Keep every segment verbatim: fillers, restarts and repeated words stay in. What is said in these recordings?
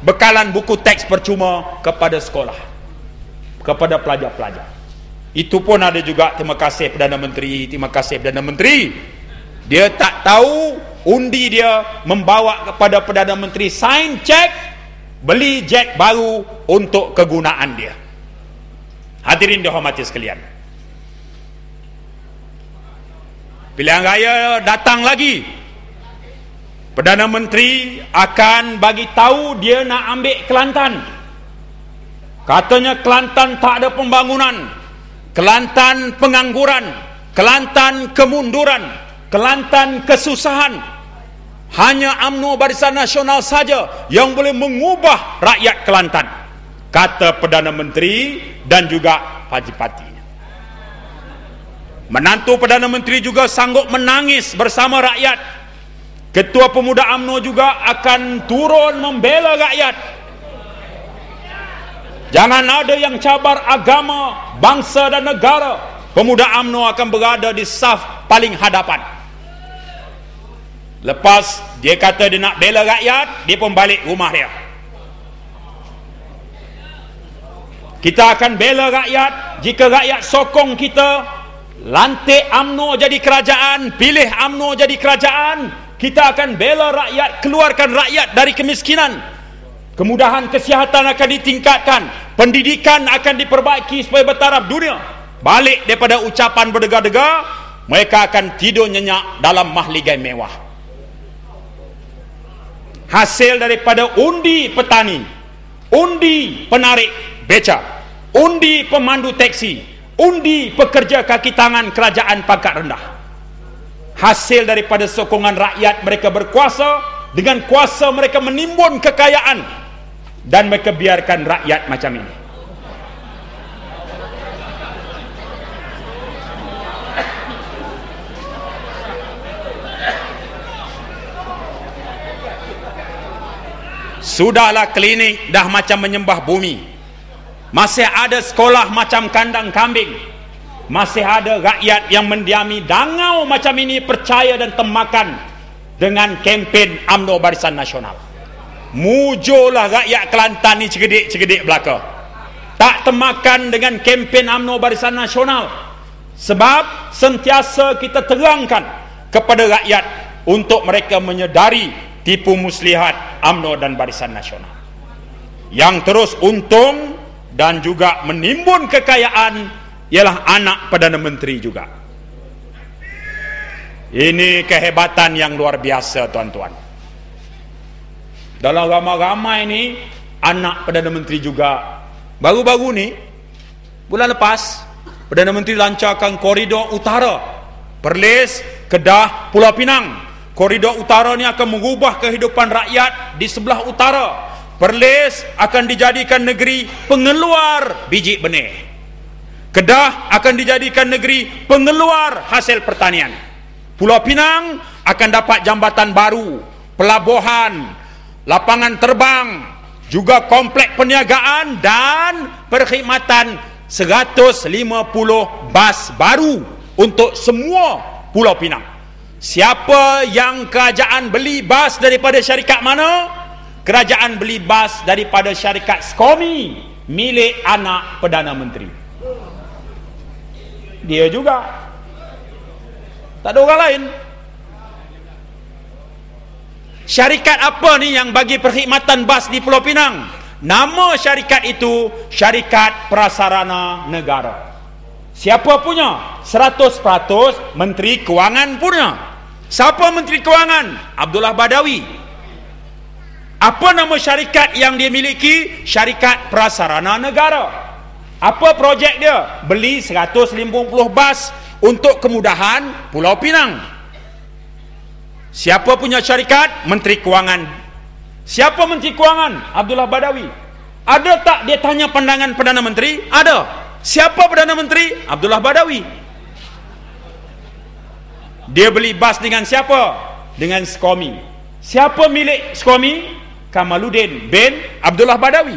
bekalan buku teks percuma kepada sekolah, kepada pelajar-pelajar. Itu pun ada juga, terima kasih Perdana Menteri, terima kasih Perdana Menteri. Dia tak tahu undi dia membawa kepada Perdana Menteri sign cek beli jet baru untuk kegunaan dia. Hadirin dihormati sekalian, pilihan raya datang lagi. Perdana Menteri akan bagi tahu dia nak ambil Kelantan. Katanya Kelantan tak ada pembangunan, Kelantan pengangguran, Kelantan kemunduran, Kelantan kesusahan. Hanya U M N O Barisan Nasional saja yang boleh mengubah rakyat Kelantan, kata Perdana Menteri dan juga parti-partinya. Menantu Perdana Menteri juga sanggup menangis bersama rakyat. Ketua Pemuda U M N O juga akan turun membela rakyat. Jangan ada yang cabar agama, bangsa dan negara. Pemuda U M N O akan berada di saf paling hadapan. Lepas dia kata dia nak bela rakyat, dia pun balik rumah dia. Kita akan bela rakyat jika rakyat sokong kita, lantik U M N O jadi kerajaan, pilih U M N O jadi kerajaan. Kita akan bela rakyat, keluarkan rakyat dari kemiskinan. Kemudahan kesihatan akan ditingkatkan, pendidikan akan diperbaiki supaya bertaraf dunia. Balik daripada ucapan berdega-dega, mereka akan tidur nyenyak dalam mahligai mewah. Hasil daripada undi petani, undi penarik beca, undi pemandu teksi, undi pekerja kaki tangan kerajaan pangkat rendah. Hasil daripada sokongan rakyat, mereka berkuasa. Dengan kuasa mereka menimbun kekayaan, dan mereka biarkan rakyat macam ini. Sudahlah klinik dah macam menyembah bumi. Masih ada sekolah macam kandang kambing. Masih ada rakyat yang mendiami dangau macam ini, percaya dan temakan dengan kempen U M N O Barisan Nasional. Mujurlah rakyat Kelantan ni cegedik-cegedik belaka. Tak temakan dengan kempen U M N O Barisan Nasional. Sebab sentiasa kita terangkan kepada rakyat untuk mereka menyedari tipu muslihat U M N O dan Barisan Nasional. Yang terus untung dan juga menimbun kekayaan ialah anak Perdana Menteri juga. Ini kehebatan yang luar biasa, tuan-tuan. Dalam ramai-ramai ni anak Perdana Menteri juga. Baru-baru ni, bulan lepas, Perdana Menteri lancarkan koridor utara, Perlis, Kedah, Pulau Pinang. Koridor utara ni akan mengubah kehidupan rakyat di sebelah utara. Perlis akan dijadikan negeri pengeluar biji benih. Kedah akan dijadikan negeri pengeluar hasil pertanian. Pulau Pinang akan dapat jambatan baru, pelabuhan, lapangan terbang, juga kompleks perniagaan dan perkhidmatan seratus lima puluh bas baru untuk semua Pulau Pinang. Siapa yang kerajaan beli bas daripada syarikat mana? Kerajaan beli bas daripada syarikat Skomi, milik anak Perdana Menteri. Dia juga, tak ada orang lain. Syarikat apa ni yang bagi perkhidmatan bas di Pulau Pinang? Nama syarikat itu Syarikat Prasarana Negara. Siapa punya? seratus peratus Menteri Kewangan punya. Siapa Menteri Kewangan? Abdullah Badawi. Apa nama syarikat yang dia miliki? Syarikat Prasarana Negara. Apa projek dia? Beli seratus lima puluh bas untuk kemudahan Pulau Pinang. Siapa punya syarikat? Menteri Kewangan. Siapa Menteri Kewangan? Abdullah Badawi. Ada tak dia tanya pandangan Perdana Menteri? Ada. Siapa Perdana Menteri? Abdullah Badawi. Dia beli bas dengan siapa? Dengan Skomi. Siapa milik Skomi? Kamaluddin bin Abdullah Badawi.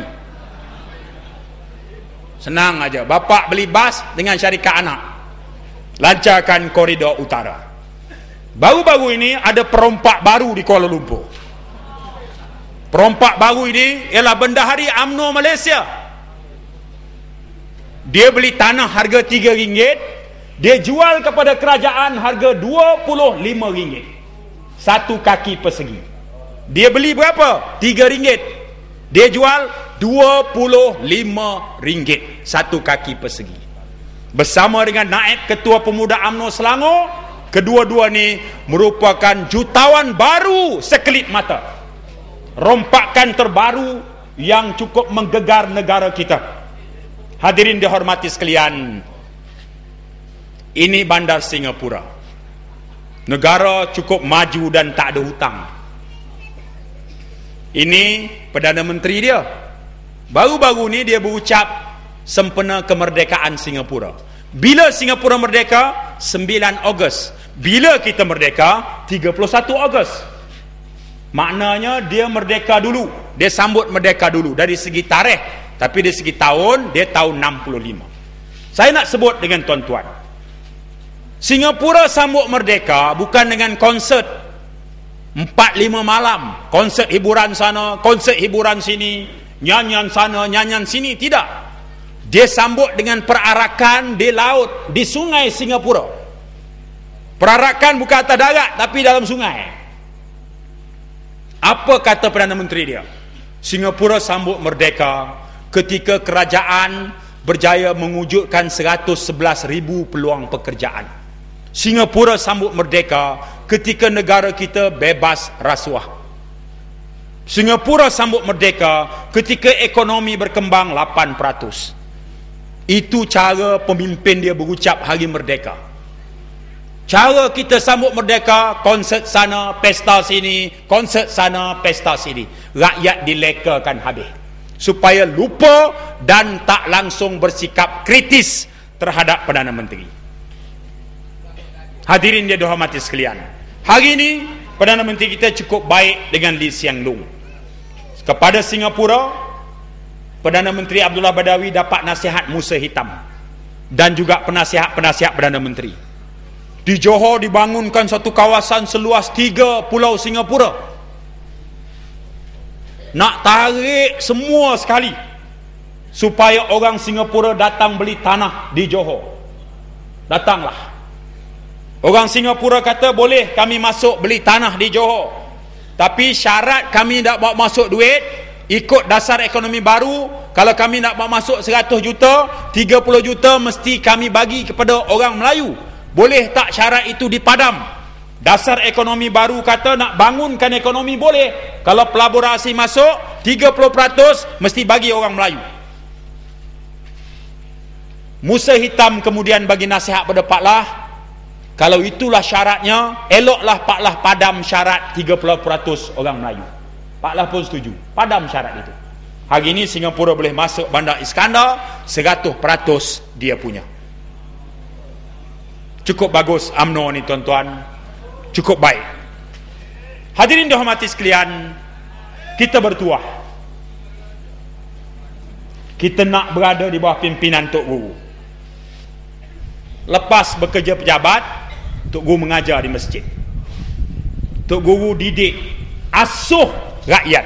Senang aja, bapak beli bas dengan syarikat anak, lancarkan koridor utara. Baru-baru ini ada perompak baru di Kuala Lumpur. Perompak baru ini ialah Bendahari U M N O Malaysia. Dia beli tanah harga tiga ringgit, dia jual kepada kerajaan harga dua puluh lima ringgit. Satu kaki persegi. Dia beli berapa? tiga ringgit. Dia jual dua puluh lima ringgit. Satu kaki persegi. Bersama dengan Naib Ketua Pemuda U M N O Selangor, kedua-dua ni merupakan jutawan baru sekelip mata. Rompakan terbaru yang cukup menggegar negara kita. Hadirin dihormati sekalian, ini bandar Singapura. Negara cukup maju dan tak ada hutang. Ini Perdana Menteri dia. Baru-baru ni dia berucap sempena kemerdekaan Singapura. Bila Singapura merdeka? sembilan Ogos. Bila kita merdeka? tiga puluh satu Ogos. Maknanya dia merdeka dulu. Dia sambut merdeka dulu dari segi tarikh. Tapi dari segi tahun, dia tahun enam puluh lima. Saya nak sebut dengan tuan-tuan, Singapura sambut merdeka bukan dengan konsert empat lima malam, konsert hiburan sana, konsert hiburan sini, nyanyian sana, nyanyian sini. Tidak. Dia sambut dengan perarakan di laut, di sungai Singapura. Perarakan bukan atas darat, tapi dalam sungai. Apa kata Perdana Menteri dia? Singapura sambut merdeka ketika kerajaan berjaya mewujudkan seratus sebelas ribu peluang pekerjaan. Singapura sambut merdeka ketika negara kita bebas rasuah. Singapura sambut merdeka ketika ekonomi berkembang lapan peratus. Itu cara pemimpin dia berucap hari merdeka. Cara kita sambut merdeka, konsert sana, pesta sini, konsert sana, pesta sini. Rakyat dilekakan habis. Supaya lupa dan tak langsung bersikap kritis terhadap Perdana Menteri. Hadirin dia dihormati sekalian, hari ini Perdana Menteri kita cukup baik dengan Lee Hsien Loong. Kepada Singapura, Perdana Menteri Abdullah Badawi dapat nasihat Musa Hitam dan juga penasihat-penasihat Perdana Menteri. Di Johor dibangunkan satu kawasan seluas tiga pulau Singapura. Nak tarik semua sekali supaya orang Singapura datang beli tanah di Johor. Datanglah. Orang Singapura kata boleh kami masuk beli tanah di Johor, tapi syarat kami nak bawa masuk duit ikut dasar ekonomi baru. Kalau kami nak bawa masuk seratus juta, tiga puluh juta mesti kami bagi kepada orang Melayu. Boleh tak syarat itu dipadam? Dasar ekonomi baru kata nak bangunkan ekonomi boleh. Kalau pelabur asing masuk, tiga puluh peratus mesti bagi orang Melayu. Musa Hitam kemudian bagi nasihat pada Pak Lah, kalau itulah syaratnya, eloklah Pak Lah padam syarat tiga puluh peratus orang Melayu. Pak Lah pun setuju, padam syarat itu. Hari ini Singapura boleh masuk Bandar Iskandar, seratus peratus dia punya. Cukup bagus U M N O ni tuan-tuan. Cukup baik. Hadirin dihormati sekalian, kita bertuah. Kita nak berada di bawah pimpinan Tok Guru. Lepas bekerja pejabat, Tok Guru mengajar di masjid. Tok Guru didik, asuh rakyat.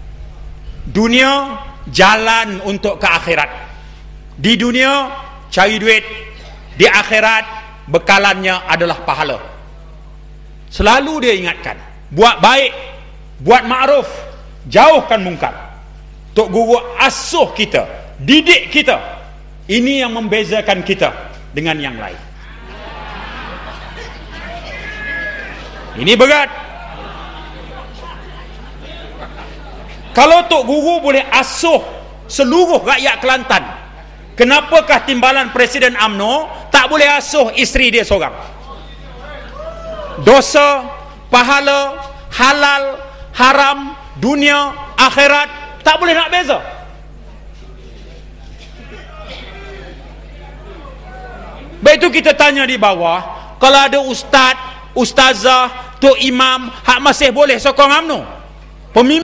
Dunia jalan untuk ke akhirat. Di dunia cari duit, di akhirat bekalannya adalah pahala. Selalu dia ingatkan, buat baik, buat ma'ruf, jauhkan mungkar. Tok Guru asuh kita, didik kita. Ini yang membezakan kita dengan yang lain. Ini berat. Kalau Tok Guru boleh asuh seluruh rakyat Kelantan, kenapakah timbalan Presiden U M N O tak boleh asuh isteri dia seorang? Dosa, pahala, halal, haram, dunia, akhirat tak boleh nak beza. Baik itu kita tanya di bawah, kalau ada ustaz, ustazah, tok imam hak masih boleh sokong U M N O? Pemimpin